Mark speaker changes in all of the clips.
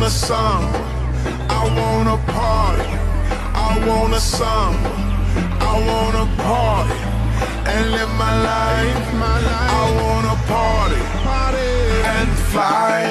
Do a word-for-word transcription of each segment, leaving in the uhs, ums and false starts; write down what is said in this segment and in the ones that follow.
Speaker 1: a summer, I want a party. I want a summer, I want a party and live my life. My life. I want a party, party and fly.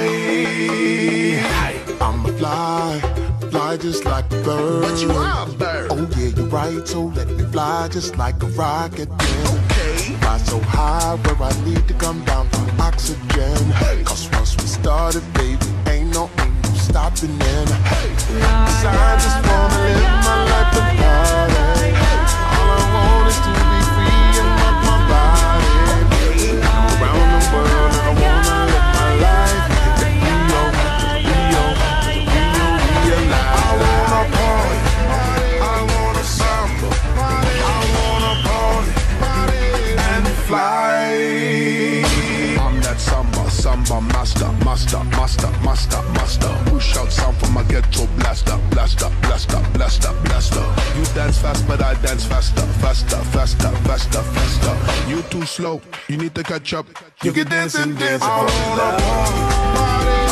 Speaker 1: I'ma fly, fly just like a bird.
Speaker 2: But you are a bird.
Speaker 1: Oh yeah, you're right. So let me fly just like a rocket. Then. Okay. Fly so high where I need to come down for oxygen. Hey. Cause once we started, baby, ain't no, ain't no stopping in. Hey. Cause I just wanna live my life and party. All I want is to be free and rock my body. Around the world and I wanna live my life. The Rio, the Rio, the Rio, realize. I wanna party, I wanna samba, I wanna party and fly. I'm that samba, samba master, master, master, master, master. Push out sound from my ghetto blaster, blaster, blaster, blaster, blaster. You dance fast, but I dance faster, faster, faster, faster, faster. You too slow, you need to catch up. You can dance and dance. I wanna party.